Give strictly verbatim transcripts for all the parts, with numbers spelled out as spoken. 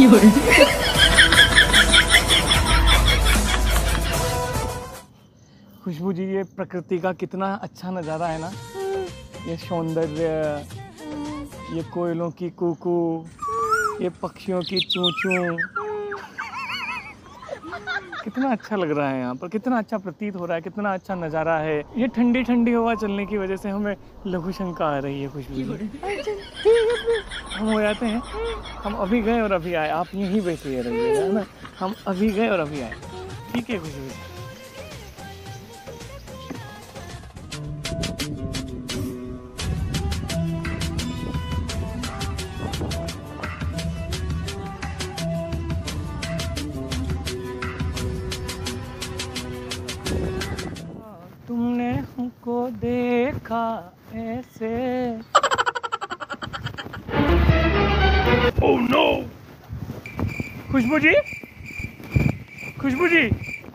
खुशबू जी, ये प्रकृति का कितना अच्छा नज़ारा है ना। ये सौंदर्य, ये कोयलों की कूकू, ये पक्षियों की चूं चूं, कितना अच्छा लग रहा है यहाँ पर, कितना अच्छा प्रतीत हो रहा है, कितना अच्छा नज़ारा है। ये ठंडी ठंडी हवा चलने की वजह से हमें लघु शंका आ रही है खुशबू जी। हम हो जाते हैं, हम अभी गए और अभी आए, आप यहीं बैठे रहिएगा, है ना। हम अभी गए और अभी आए, ठीक है खुशबू जी। तुमने हमको देखा ऐसे। Oh no! खुशबू जी, खुशबू जी,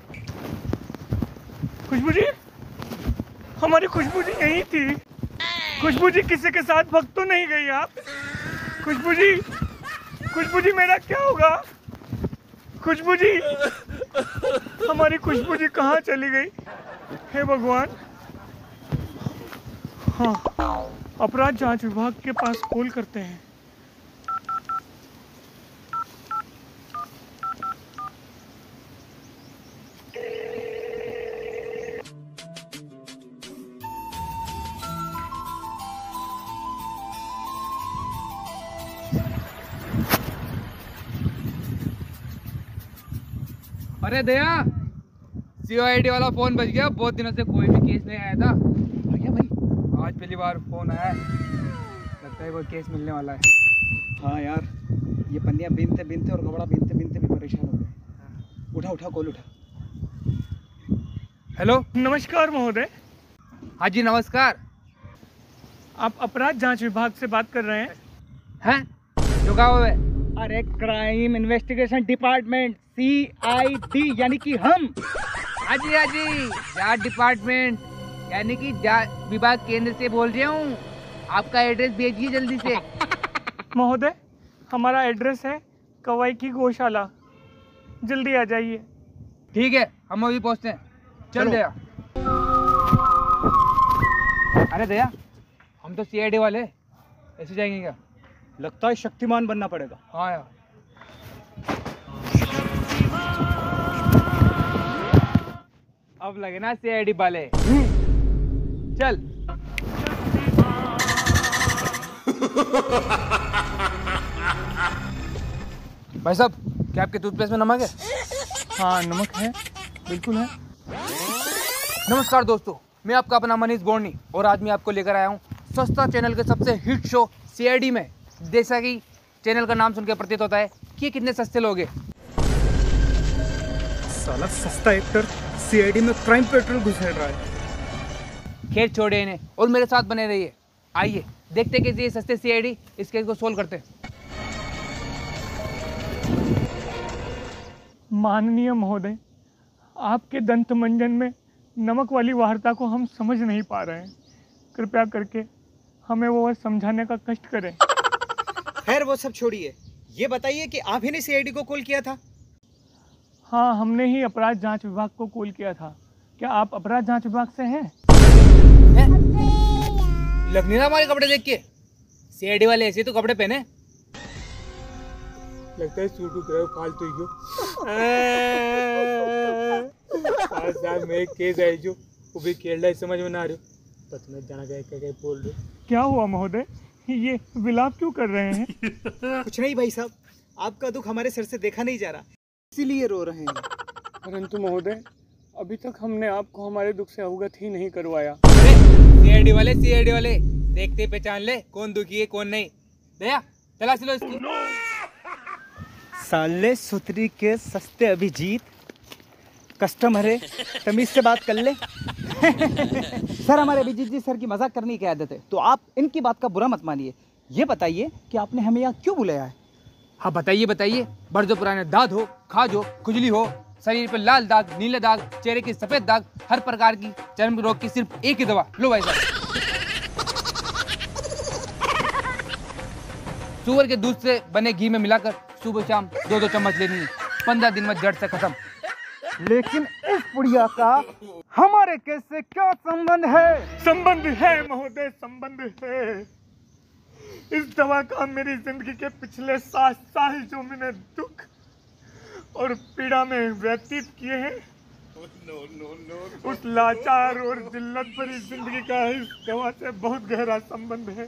खुशबू जी, हमारी खुशबू जी यहीं थी। खुशबू जी, किसी के साथ भग तो नहीं गई आप? खुशबू जी, खुशबू जी, मेरा क्या होगा? खुशबू जी, हमारी खुशबू जी कहाँ चली गई? हे भगवान। हाँ, अपराध जांच विभाग के पास कॉल करते हैं। अरे दया, सीओआईडी वाला फोन बज गया। बहुत दिनों से कोई भी केस नहीं आया था। भैया भाई, आज पहली बार फोन आया है, लगता है कोई केस मिलने वाला है। हाँ यार, ये पन्नियाँ बीनते बीनते और कपड़ा बीनते बीनते भी परेशान हो गए। उठा उठा कॉल उठा। हेलो, नमस्कार महोदय। हाँ जी नमस्कार। आप अपराध जांच विभाग से बात कर रहे हैं? हैं? जो कहा हुआ है? अरे crime investigation department, C I D, यानी कि हम। हाँ जी हाँ जी, जांच डिपार्टमेंट यानी कि जांच विभाग केंद्र से बोल रहा हूँ। आपका एड्रेस भेजिए जल्दी से। महोदय, हमारा एड्रेस है कवाई की गौशाला, जल्दी आ जाइए। ठीक है, हम अभी पहुँचते हैं। चल दया। अरे दया, हम तो सीआईडी वाले, ऐसे जाएंगे क्या? लगता है शक्तिमान बनना पड़ेगा। हाँ यार। अब लगे ना सीआईडी वाले। चल। भाई साहब, क्या आपके टूथपेस्ट में नमक है? हाँ, नमक है, बिल्कुल है। नमस्कार दोस्तों, मैं आपका अपना मनीष बोर्नी और आज मैं आपको लेकर आया हूँ सस्ता चैनल के सबसे हिट शो सीआईडी में। जैसा कि चैनल का नाम सुनकर प्रतीत होता है कि ये कितने सस्ते लोग हैं। साला सस्ता एक्टर सीआईडी में क्राइम पेट्रोल घुसेड़ रहा है। खैर छोड़े इन्हें और मेरे साथ बने रहिए। आइए देखते हैं कैसे ये सस्ते सीआईडी इस केस को सोल्व करते हैं। माननीय महोदय, आपके दंत मंजन में नमक वाली वार्ता को हम समझ नहीं पा रहे हैं। कृपया करके हमें वो समझाने का कष्ट करें। खैर वो सब छोड़िए, ये बताइए कि आप ही ने सीआईडी को कॉल किया था? हाँ, हमने ही अपराध जांच विभाग को कॉल किया था। क्या आप अपराध जांच विभाग से हैं? है? लग नहीं रहा हमारे कपड़े देख के। सीआईडी वाले ऐसे तो कपड़े पहने। लगता है सूट उतरा फालतू ही हो। पाँच साल में एक केस है जो वो भी खेल रहा है, समझ में ना आ रही हो। पता नहीं जाना क्या क्या बोल रहे। क्या हुआ महोदय, ये विलाप क्यों कर रहे हैं? कुछ नहीं भाई साहब, आपका दुख हमारे सर से देखा नहीं जा रहा, इसीलिए रो रहे हैं। परंतु महोदय, अभी तक हमने आपको हमारे दुख से अवगत ही नहीं करवाया। सीआईडी वाले सीआईडी वाले देखते पहचान ले कौन दुखी है कौन नहीं। दया, तलाश लो इसकी। साले सुतरी के सस्ते अभिजीत, कस्टमर है, तमीज से बात कर ले। सर, हमारे अभिजीत जी सर की मजाक करने की आदत है, तो आप इनकी बात का बुरा मत मानिए। ये बताइए कि आपने हमें यहाँ क्यों बुलाया है? हाँ बताइए बताइए। बड़ जो पुराने दाद हो, खाज हो, खुजली हो, शरीर पर लाल दाग, नीले दाग, चेहरे की सफेद दाग, हर प्रकार की चर्म रोग की सिर्फ एक ही दवा लो भाई साहब। सुअर के दूध से बने घी में मिलाकर सुबह शाम दो दो चम्मच लेनी है। पंद्रह दिन में जड़ से खत्म। लेकिन इस पुड़िया का हमारे केस से क्या संबंध है? संबंध है महोदय, संबंध है। इस दवा का मेरी जिंदगी के पिछले सात साल जो मैंने दुख और पीड़ा में व्यतीत किए हैं, no, no, no, no, उस लाचार और जिल्लत भरी जिंदगी का इस दवा से बहुत गहरा संबंध है।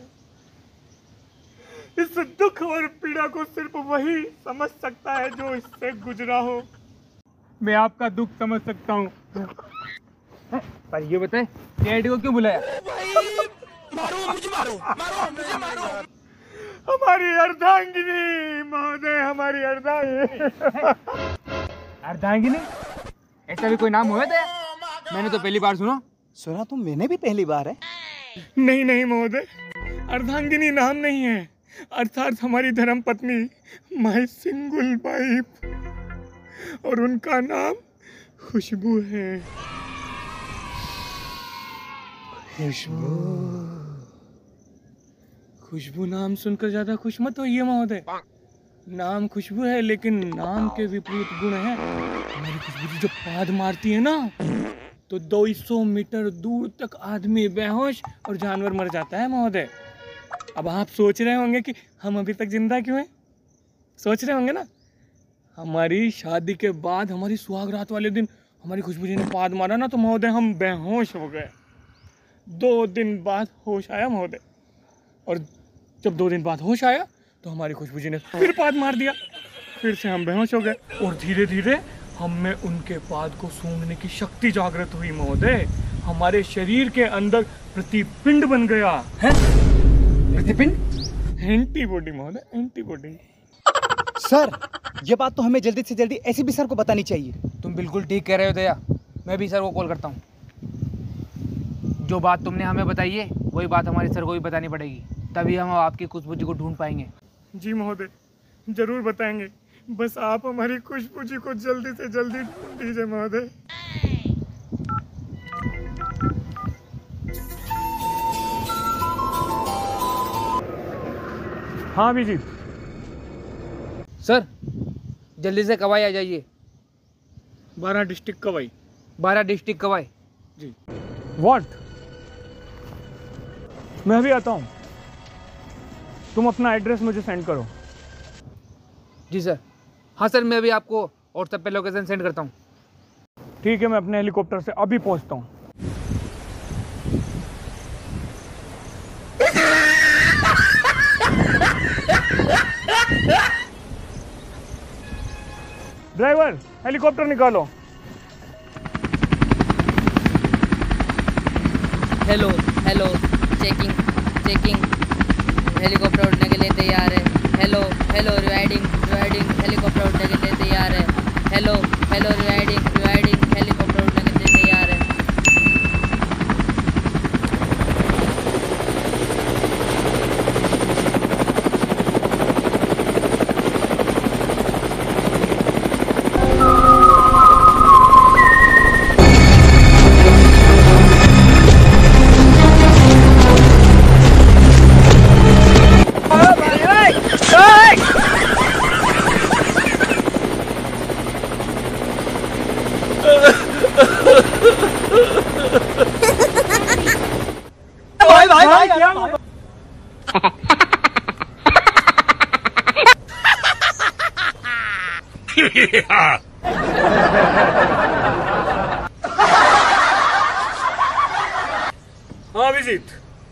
इस दुख और पीड़ा को सिर्फ वही समझ सकता है जो इससे गुजरा हो। मैं आपका दुख समझ सकता हूँ, पर ये बताए सीआईडी को क्यों बुलाया? मारो मुझे, मारो मारो मुझे, मारो। हमारी अर्धांगिनी महोदय, हमारी अर्धांगिनी। अर्धांगिनी? ऐसा भी कोई नाम हुआ था? मैंने तो पहली बार सुना। सुना तो मैंने भी पहली बार है। नहीं नहीं महोदय, अर्धांगिनी नाम नहीं है, अर्थात हमारी धर्म पत्नी माई सिंगुल वाइफ, और उनका नाम खुशबू है। खुशबू, खुशबू नाम सुनकर ज्यादा खुश मत होइए महोदय। नाम खुशबू है लेकिन नाम के विपरीत गुण है। हमारी खुशबू जब पाद मारती है ना, तो दो सौ मीटर दूर तक आदमी बेहोश और जानवर मर जाता है महोदय। अब आप सोच रहे होंगे कि हम अभी तक जिंदा क्यों हैं? सोच रहे होंगे ना। हमारी शादी के बाद हमारी सुहागरात वाले दिन हमारी खुशबू जी ने पाद मारा ना, तो महोदय हम बेहोश हो गए। दो दिन बाद होश आया महोदय, और जब दो दिन बाद होश आया तो हमारी खुशबू जी ने फिर पाद मार दिया। फिर से हम बेहोश हो गए, और धीरे धीरे हम में उनके पाद को सूंघने की शक्ति जागृत हुई महोदय। हमारे शरीर के अंदर प्रतिपिंड बन गया है। प्रतिपिंड? एंटीबॉडी महोदय, एंटीबॉडी। सर, ये बात तो हमें जल्दी से जल्दी एस पी सर को बतानी चाहिए। तुम बिल्कुल ठीक कह रहे हो दया। मैं भी सर को कॉल करता हूँ। जो बात तुमने हमें बताई है वही बात हमारे सर को भी बतानी पड़ेगी, तभी हम आपकी खुशबू जी को ढूंढ पाएंगे। जी महोदय, जरूर बताएंगे। बस आप हमारी खुशबू जी को जल्दी से जल्दी ढूंढ दीजिए महोदय। हाँ अभिजीत। सर जल्दी से कवाई आ जाइए। बारह डिस्ट्रिक्ट कवाई। बारह डिस्ट्रिक्ट कवाई जी। व्हाट? मैं अभी आता हूँ, तुम अपना एड्रेस मुझे सेंड करो। जी सर। हाँ सर, मैं अभी आपको व्हाट्सएप पे लोकेशन सेंड करता हूँ। ठीक है, मैं अपने हेलीकॉप्टर से अभी पहुँचता हूँ। ड्राइवर, हेलीकॉप्टर निकालो। Hello hello, checking checking, helicopter उड़ने के लिए तैयार है। Hello hello, rewinding rewinding, helicopter उड़ने के लिए तैयार है। Hello hello, rewinding rewinding, helicopter उड़ने के लिए तैयार है। भाई भाई भाई क्या? हाँ अभिजीत।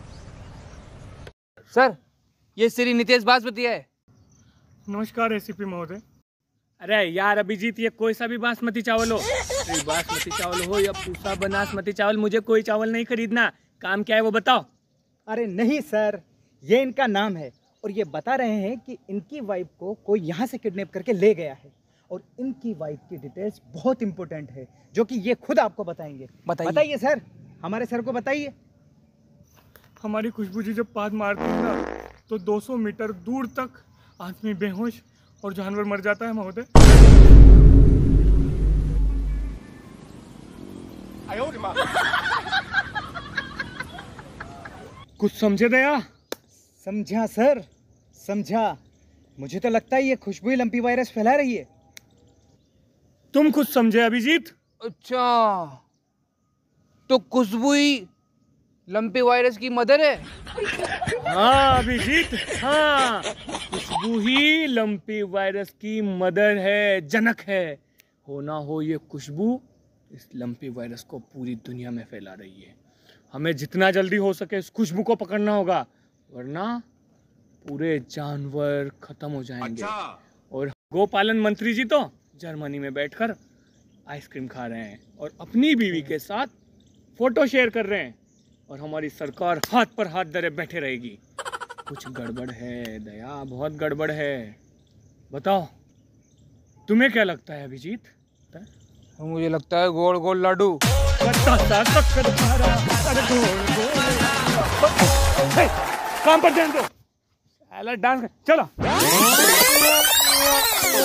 सर ये श्री नितेश बासमती है। नमस्कार एसीपी महोदय। अरे यार अभिजीत, ये कोई सा भी बासमती चावल हो, कोई बासमती चावल हो या पूसा बनासमती चावल, मुझे कोई चावल नहीं खरीदना। काम क्या है वो बताओ। अरे नहीं सर, ये इनका नाम है और ये बता रहे हैं कि इनकी वाइफ को कोई यहाँ से किडनैप करके ले गया है, और इनकी वाइफ की डिटेल्स बहुत इंपॉर्टेंट है जो कि ये खुद आपको बताएंगे। बताइए। बताइए सर, हमारे सर को बताइए। हमारी खुशबू जी जब पाद मारती है ना, तो दो सौ मीटर दूर तक आदमी बेहोश और जानवर मर जाता है महोदय। कुछ समझे दया? समझा सर, समझा। मुझे तो लगता है ये खुशबू ही लंपी वायरस फैला रही है। तुम कुछ समझे अभिजीत? अच्छा, तो खुशबू ही लंपी वायरस की मदर है? हाँ अभिजीत, हाँ, खुशबू ही लंपी वायरस की मदर है, जनक है। हो ना हो ये खुशबू इस लंपी वायरस को पूरी दुनिया में फैला रही है। हमें जितना जल्दी हो सके इस खुशबू को पकड़ना होगा, वरना पूरे जानवर खत्म हो जाएंगे। अच्छा। और गोपालन मंत्री जी तो जर्मनी में बैठकर आइसक्रीम खा रहे हैं और अपनी बीवी के साथ फोटो शेयर कर रहे हैं, और हमारी सरकार हाथ पर हाथ धरे बैठे रहेगी। कुछ गड़बड़ है दया, बहुत गड़बड़ है। बताओ तुम्हें क्या लगता है अभिजीत? मुझे लगता है गोल गोल लाडू। काम पर ध्यान दो, डांस कर। चलो